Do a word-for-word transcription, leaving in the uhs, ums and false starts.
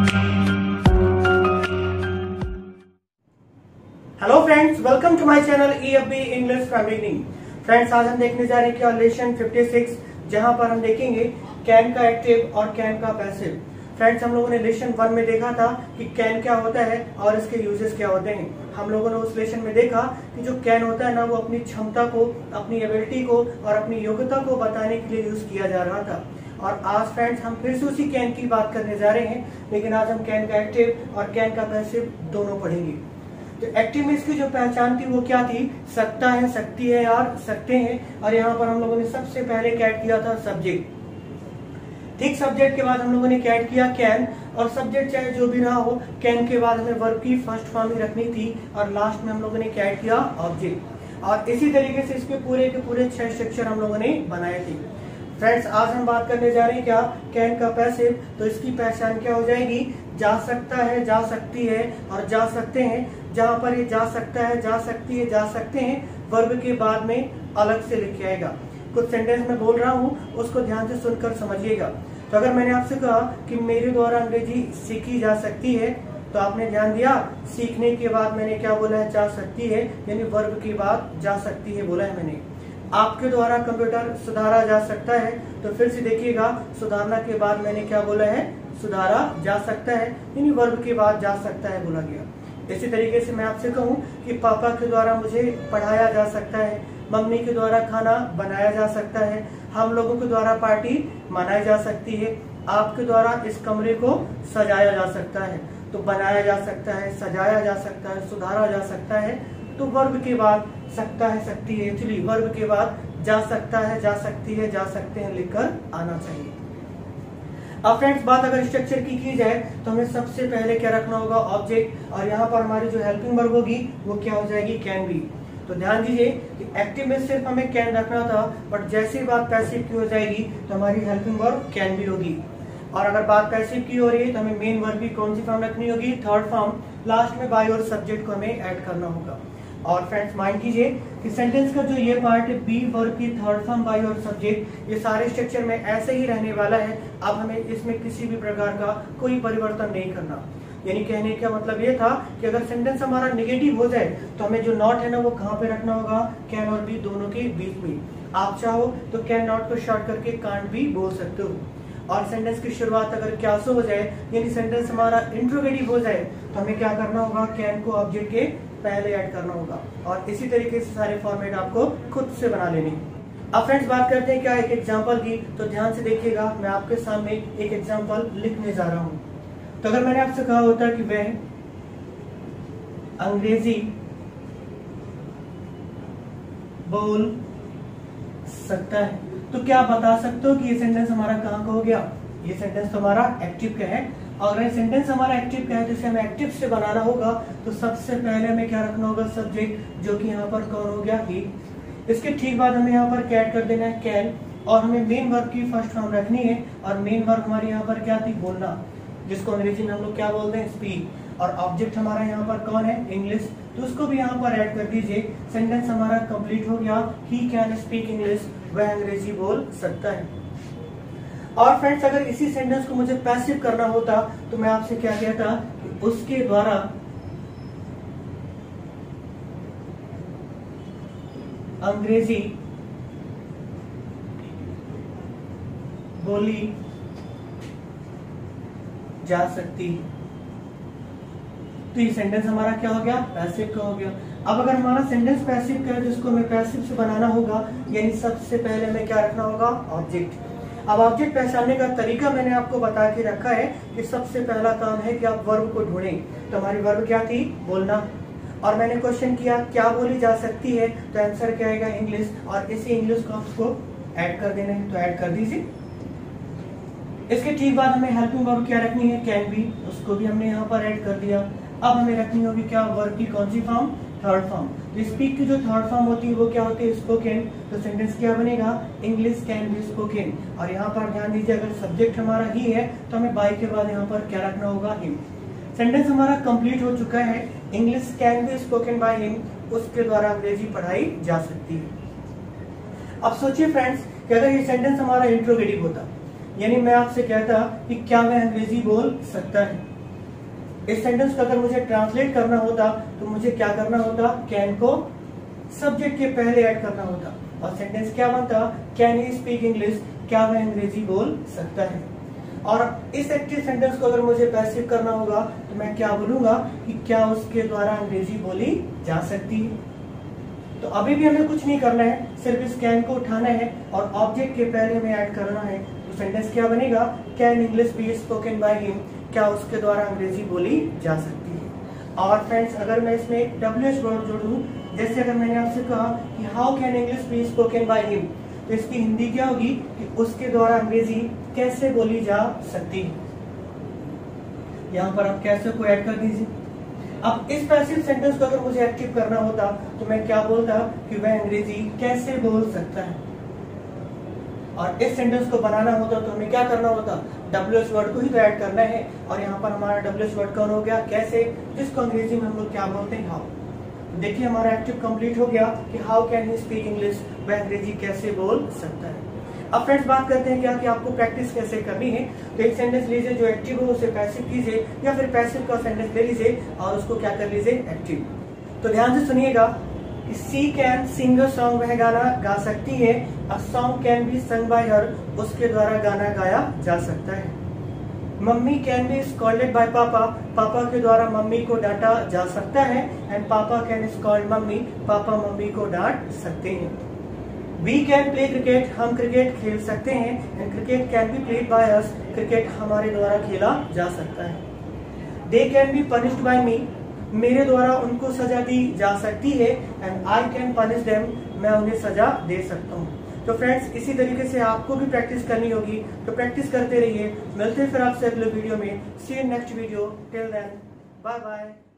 Hello friends, welcome to my channel E F B English from beginning. Friends, आज हम देखने जा रहे हैं क्या लेसन छप्पन, जहां पर हम देखेंगे कैन का एक्टिव और कैन का पैसिव। फ्रेंड्स, हम लोगों ने लेसन वन में देखा था कि कैन क्या होता है और इसके यूजेस क्या होते हैं। हम लोगों ने उस लेसन में देखा कि जो कैन होता है ना, वो अपनी क्षमता को, अपनी एबिलिटी को और अपनी योग्यता को बताने के लिए यूज किया जा रहा था। और आज फ्रेंड्स हम फिर से उसी कैन की बात करने जा रहे हैं, लेकिन आज हम कैन का एक्टिव और कैन का पैसिव दोनों पढ़ेंगे। तो एक्टिव में इसकी जो पहचान थी वो क्या थी? सकता है, सकती है और सकते हैं। और यहाँ पर हम लोगों ने सबसे पहले क्या ऐड किया था? सब्जेक्ट। ठीक, सब्जेक्ट के बाद हम लोगों ने क्या ऐड किया? कैन। और सब्जेक्ट चाहे जो भी रहा हो, कैन के बाद हमें वर्ब की फर्स्ट फॉर्म ही रखनी थी। और लास्ट में हम लोगों ने क्या ऐड किया? ऑब्जेक्ट। और इसी तरीके से इसके पूरे के पूरे छह स्ट्रक्चर हम लोगों ने बनाए थे। फ्रेंड्स, आज हम बात करने जा रहे हैं क्या? कैन का पैसिव। तो इसकी पहचान क्या हो जाएगी? जा सकता है, जा सकती है और जा सकते हैं। जहां पर ये जा सकता है, जा सकती है, जा सकते हैं, वर्ब के बाद में अलग से लिख आएगा। कुछ सेंटेंस में बोल रहा हूँ, उसको ध्यान से सुनकर समझिएगा। तो अगर मैंने आपसे कहा कि मेरे द्वारा अंग्रेजी सीखी जा सकती है, तो आपने ध्यान दिया, सीखने के बाद मैंने क्या बोला है? जा सकती है, यानी वर्ब के बाद जा सकती है बोला है मैंने। आपके द्वारा कंप्यूटर सुधारा जा सकता है, तो फिर से देखिएगा, सुधारना के बाद मैंने क्या बोला है? सुधारा जा सकता है, यानी वर्ब के बाद जा सकता है बोला गया। इसी तरीके से मैं आपसे कहूं कि पापा के द्वारा मुझे पढ़ाया जा सकता है, मम्मी के द्वारा खाना बनाया जा सकता है, हम लोगों के द्वारा पार्टी मनाई जा सकती है, आपके द्वारा इस कमरे को सजाया जा सकता है। तो बनाया जा सकता है, सजाया जा सकता है, सुधारा जा सकता है। तो वर्ब के बाद सकता है, सकती है, एक्चुअली वर्ब के बाद जा सकता है, जा सकती है, जा सकते हैं लिखकर आना चाहिए। अब फ्रेंड्स, बात अगर स्ट्रक्चर की की जाए तो हमें सबसे पहले क्या रखना होगा? ऑब्जेक्ट। और यहाँ पर हमारी जो हेल्पिंग वर्ब होगी वो क्या हो जाएगी? Can be. तो ध्यान दीजिए कि एक्टिव में सिर्फ हमें कैन रखना था, बट जैसे ही बात पैसिव की हो जाएगी तो हमारी हेल्पिंग वर्ब कैन बी होगी। और अगर बात पैसिव की हो रही है तो हमें मेन वर्ब की कौन सी फॉर्म रखनी होगी? Third form. लास्ट में बाय और सब्जेक्ट को हमें ऐड करना होगा। और फ्रेंड्स, माइंड कीजिए कि सेंटेंस का जो ये पार्ट है, बी वर्ब की थर्ड फॉर्म, बाय और सब्जेक्ट, ये सारे स्ट्रक्चर में ऐसे ही रहने वाला है। अब हमें इसमें किसी भी प्रकार का कोई परिवर्तन नहीं करना। यानी कहने का मतलब ये था कि अगर सेंटेंस हमारा नेगेटिव हो जाए तो हमें जो नॉट है ना, वो कहाँ पे रखना होगा? कैन और बी दोनों के बीच में। आप चाहो तो कैन नॉट को शॉर्ट करके कांट भी बोल सकते हो। और सेंटेंस की शुरुआत अगर क्या सो हो जाए, यानी सेंटेंस हमारा इंट्रोगेटिव हो जाए, तो हमें क्या करना होगा? कैन को ऑब्जेक्ट के पहले ऐड करना होगा। और इसी तरीके से सारे फॉर्मेट आपको खुद से बना लेने। अब फ्रेंड्स, बात करते हैं क्या एक एग्जांपल की। तो ध्यान से देखिएगा, मैं आपके सामने एक एग्जांपल लिखने जा रहा हूं। तो अगर मैंने आपसे कहा होता कि वह अंग्रेजी बोल सकता है, तो क्या आप बता सकते हो कि ये सेंटेंस हमारा कहाँ का हो गया? ये सेंटेंस तो हमारा एक्टिव का है। और अगर सेंटेंस हमारा एक्टिव का है तो इसे हमें एक्टिव से बनाना होगा। तो सबसे पहले हमें क्या रखना होगा? सब्जेक्ट, जो कि यहाँ पर कौन हो गया? ही। इसके ठीक बाद हमें यहाँ पर क्या ऐड कर देना है? कैन। और हमें मेन वर्ब की फर्स्ट फॉर्म रखनी है। और मेन वर्ब हमारी यहाँ पर क्या थी? बोलना, जिसको अंग्रेजी में हम लोग क्या बोलते हैं? स्पीक। और ऑब्जेक्ट हमारा यहाँ पर कौन है? इंग्लिश। तो उसको भी यहाँ पर ऐड कर दीजिए। सेंटेंस हमारा कंप्लीट हो गया। ही कैन स्पीक इंग्लिश, वह अंग्रेजी बोल सकता है। और फ्रेंड्स, अगर इसी सेंटेंस को मुझे पैसिव करना होता तो मैं आपसे क्या कहता कि उसके द्वारा अंग्रेजी बोली जा सकती है। तो ये सेंटेंस हमारा क्या हो गया? पैसिव का हो गया। अब अगर हमारा सेंटेंस पैसिव का है तो इसको हमें पैसिव से बनाना होगा, यानी सबसे पहले हमें क्या रखना होगा? ऑब्जेक्ट। अब ऑब्जेक्ट पहचानने का तरीका मैंने आपको बता के रखा है कि सबसे पहला काम है कि आप वर्ब को ढूंढें। तो हमारी वर्ब क्या थी? बोलना। और मैंने क्वेश्चन किया क्या बोली जा सकती है, तो आंसर क्या आएगा? इंग्लिश। और इसी इंग्लिश को आपको ऐड कर देना है, तो ऐड कर दीजिए। इसके ठीक बाद हमें हेल्पिंग वर्ब क्या रखनी है? Can be. उसको भी हमने यहाँ पर ऐड कर दिया। अब हमें रखनी होगी क्या? वर्ब की कौन सी फॉर्म? Third form. तो स्पीक की जो थर्ड फॉर्म होती है वो क्या होती है? स्पोकन। तो सेंटेंस क्या बनेगा? English can be spoken. और यहाँ पर ध्यान दीजिए, अगर सब्जेक्ट हमारा ही है तो हमें बाय के बाद यहाँ पर क्या रखना होगा? हिम। सेंटेंस हमारा कंप्लीट हो चुका है। English can be spoken by him, उसके द्वारा अंग्रेजी पढ़ाई जा सकती है। अब सोचिए फ्रेंड्स कि अगर ये सेंटेंस हमारा इंट्रोगेटिव होता, यानी मैं आपसे कहता कि क्या वह अंग्रेजी बोल सकता है, इस सेंटेंस को अगर मुझे ट्रांसलेट करना होता तो मुझे क्या करना होता, कैन को सब्जेक्ट के पहले ऐड करना होता और सेंटेंस क्या बनता, कैन ही स्पीक इंग्लिश, क्या वह अंग्रेजी बोल सकता है। और इस एक्टिव सेंटेंस को अगर मुझे पैसिव करना होगा तो मैं क्या बोलूंगा कि क्या उसके द्वारा अंग्रेजी बोली जा सकती है। तो अभी भी हमें कुछ नहीं करना है, सिर्फ इस कैन को उठाना है और ऑब्जेक्ट के पहले में ऐड करना है। तो सेंटेंस क्या बनेगा, can English be spoken by him, क्या उसके द्वारा अंग्रेजी बोली जा सकती है। और फ्रेंड्स अगर मैं इसमें एक डब्ल्यू एच वर्ड जोड़ूं, जैसे अगर मैंने आपसे कहा कि how can English be spoken by him, तो इसकी हिंदी क्या होगी कि उसके द्वारा अंग्रेजी कैसे बोली जा सकती है। यहाँ पर आप कैसे को ऐड कर दीजिए। अब इस पैसिव सेंटेंस को अगर मुझे एक्टिव करना होता तो मैं क्या बोलता कि वह अंग्रेजी कैसे बोल सकता है। और इस सेंटेंस को बनाना होता तो हमें क्या करना होता, डब्ल्यू एच वर्ड को ही तो ऐड करना है। और यहाँ पर हमारा डब्ल्यू एच वर्ड कौन हो गया, कैसे, जिसको अंग्रेजी में हम लोग क्या बोलते हैं, हाउ। देखिए हमारा एक्टिव कंप्लीट हो गया कि how can he speak English, वह अंग्रेजी कैसे बोल सकता है। अब फ्रेंड्स बात करते हैं क्या कि आपको प्रैक्टिस कैसे करनी है। तो एक सेंटेंस लीजिए जो एक्टिव हो उसे पैसिव कीजिए, या फिर पैसिव का सेंटेंस ले लीजिए और उसको क्या कर लीजिए, एक्टिव। तो ध्यान से सुनिएगा, सी कैन सिंग अ सॉन्ग, वह गाना गा सकती है। A song can be sung by her, उसके द्वारा गाना गाया जा सकता है। Mummy can be scolded by papa, papa के द्वारा मम्मी को डांटा जा सकता है। And papa can scold mummy, papa mummy को डांट सकते हैं। वी कैन प्ले क्रिकेट, हम क्रिकेट खेल सकते हैं। And cricket can be played by us, cricket हमारे द्वारा खेला जा सकता है। They can be punished by me, मेरे द्वारा उनको सजा दी जा सकती है। And I can punish them, मैं उन्हें सजा दे सकता हूँ। तो फ्रेंड्स इसी तरीके से आपको भी प्रैक्टिस करनी होगी, तो प्रैक्टिस करते रहिए। मिलते हैं फिर आपसे अगले वीडियो में। See you next video, till then bye bye.